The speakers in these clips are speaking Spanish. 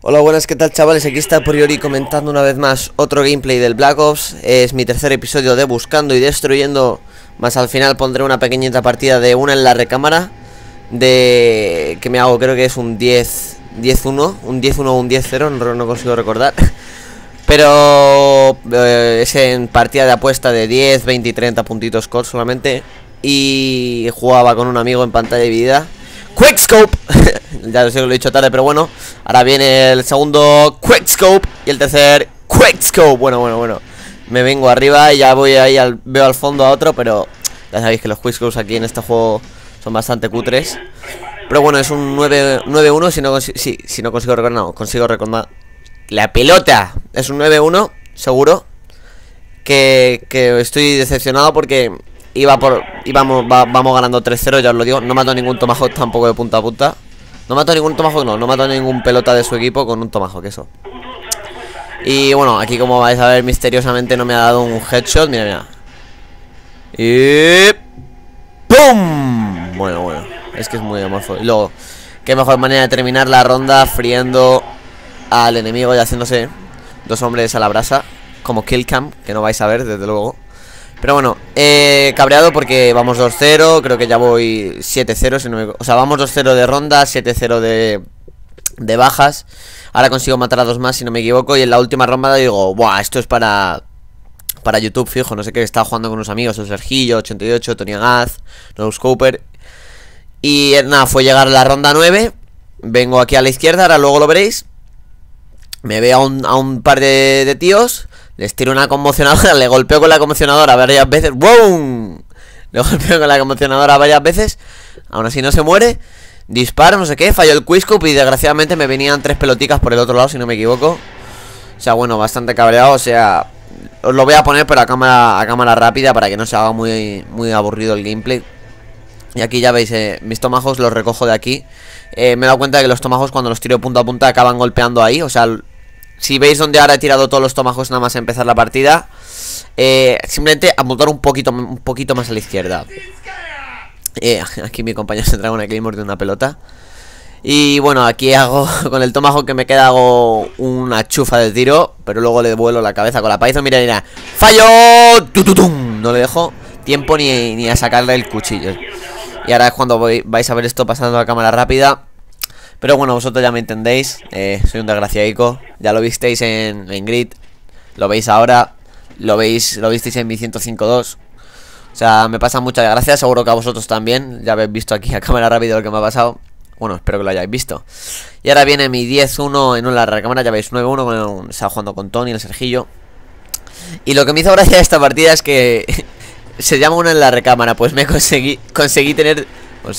Hola, buenas, ¿qué tal, chavales? Aquí está Priori comentando una vez más otro gameplay del Black Ops. Es mi tercer episodio de Buscando y Destruyendo, más al final pondré una pequeñita partida de una en la recámara de... que me hago, creo que es un 10-1, un 10-1 o un 10-0, no consigo recordar. Pero es en partida de apuesta de 10, 20 y 30 puntitos score solamente. Y jugaba con un amigo en pantalla dividida. Quickscope. Ya sé que lo he dicho tarde, pero bueno. Ahora viene el segundo Quickscope y el tercer Quickscope. Bueno. Me vengo arriba y ya voy ahí, veo al fondo a otro, pero ya sabéis que los Quickscopes aquí en este juego son bastante cutres. Pero bueno, es un 9-1 si no consigo recordar. No, consigo recordar. La pelota. Es un 9-1, seguro. Que estoy decepcionado porque vamos ganando 3-0, ya os lo digo. No mato ningún Tomahawk tampoco de punta a punta. No mato ningún Tomahawk, no mato ningún pelota de su equipo con un Tomahawk, eso. Y bueno, aquí como vais a ver, misteriosamente no me ha dado un headshot. Mira. Y... ¡pum! Bueno, es que es muy amorfo. Y luego, qué mejor manera de terminar la ronda friendo al enemigo y haciéndose dos hombres a la brasa, como killcam, que no vais a ver, desde luego. Pero bueno, cabreado porque vamos 2-0, creo que ya voy 7-0, si no me... O sea, vamos 2-0 de ronda, 7-0 de bajas. Ahora consigo matar a dos más, si no me equivoco. Y en la última ronda digo, buah, esto es para YouTube, fijo. No sé qué, estaba jugando con unos amigos, el Sergillo, 88, Tony Agaz, No Scoper. Y nada, fue llegar a la ronda 9. Vengo aquí a la izquierda, ahora luego lo veréis. Me veo a un par de tíos. Les tiro una conmocionadora, le golpeo con la conmocionadora varias veces. ¡Wow! Le golpeo con la conmocionadora varias veces. Aún así no se muere. Disparo, no sé qué, falló el Quickscope y desgraciadamente me venían 3 peloticas por el otro lado, si no me equivoco. O sea, bueno, bastante cabreado. O sea, os lo voy a poner pero a cámara rápida para que no se haga muy aburrido el gameplay. Y aquí ya veis, mis Tomahawks los recojo de aquí. Me he dado cuenta de que los Tomahawks cuando los tiro punta a punta acaban golpeando ahí. O sea, si veis donde ahora he tirado todos los Tomahawks nada más a empezar la partida, simplemente apuntar un poquito más a la izquierda. Aquí mi compañero se trae una Claymore de una pelota. Y bueno, aquí hago, con el Tomahawk que me queda, hago una chufa de tiro, pero luego le vuelo la cabeza con la Python. Mira, ¡fallo! ¡Tututum! No le dejo tiempo ni a sacarle el cuchillo. Y ahora es cuando vais a ver esto pasando a cámara rápida. Pero bueno, vosotros ya me entendéis. Soy un desgraciadico. Ya lo visteis en Grid. Lo veis ahora. Lo visteis en mi 105.2. O sea, me pasa muchas gracias. Seguro que a vosotros también. Ya habéis visto aquí a cámara rápida lo que me ha pasado. Bueno, espero que lo hayáis visto. Y ahora viene mi 10-1 en una recámara. Ya veis, 9-1. Estaba jugando con Tony, el Sergillo. Y lo que me hizo gracia de esta partida es que se llama uno en la recámara. Pues me conseguí tener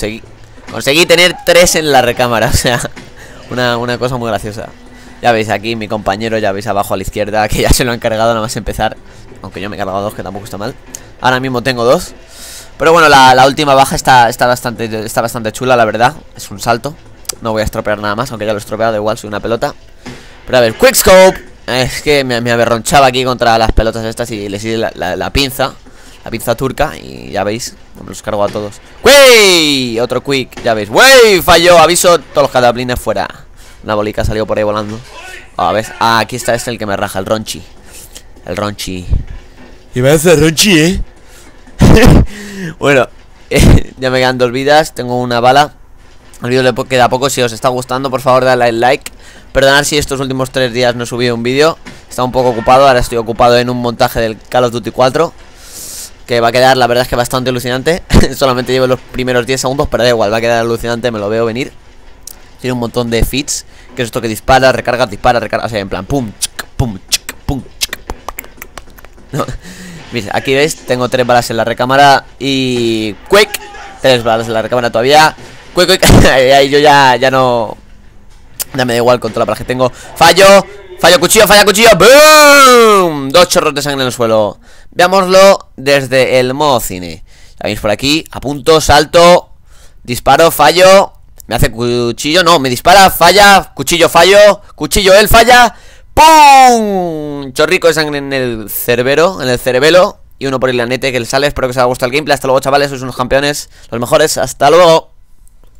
3 en la recámara. O sea, una cosa muy graciosa. Ya veis aquí mi compañero, ya veis abajo a la izquierda, que ya se lo han cargado nada más empezar. Aunque yo me he cargado 2, que tampoco está mal. Ahora mismo tengo 2. Pero bueno, la última baja está bastante chula, la verdad. Es un salto. No voy a estropear nada más, aunque ya lo he estropeado, da igual, soy una pelota. Pero a ver, Quickscope. Es que me aberronchaba aquí contra las pelotas estas y les di la pinza. La pinza turca y ya veis, me los cargo a todos. ¡Wey! Otro quick, ya veis. ¡Wey! Falló, aviso, todos los cataplines fuera. Una bolica salió por ahí volando. A ver, aquí está el que me raja, el Ronchi. El Ronchi. Y me hace Ronchi, Bueno, ya me quedan 2 vidas, tengo una bala. El vídeo le queda poco, si os está gustando, por favor, dale al like. Perdonad si estos últimos 3 días no he subido un vídeo. Estaba un poco ocupado, ahora estoy ocupado en un montaje del Call of Duty 4. Que va a quedar, la verdad es que bastante alucinante. Solamente llevo los primeros 10 segundos, pero da igual, va a quedar alucinante, me lo veo venir. Tiene un montón de feats, que es esto que dispara, recarga, o sea, en plan, pum, chic, pum, chic, pum, chic. No. Mira, aquí veis, tengo 3 balas en la recámara. Y... quick, 3 balas en la recámara todavía. Quick. Ahí yo ya no... Ya me da igual contra la bala que tengo. Fallo, cuchillo. ¡Boom! 2 chorros de sangre en el suelo. Veámoslo desde el modo cine. Ya veis por aquí, apunto, salto, disparo, fallo. Me hace cuchillo, no, me dispara, falla, cuchillo, fallo, cuchillo, él falla. ¡Pum! Chorrico de sangre en el cerebelo. Y uno por el lanete que le sale. Espero que os haya gustado el gameplay. Hasta luego, chavales, sois unos campeones, los mejores. Hasta luego.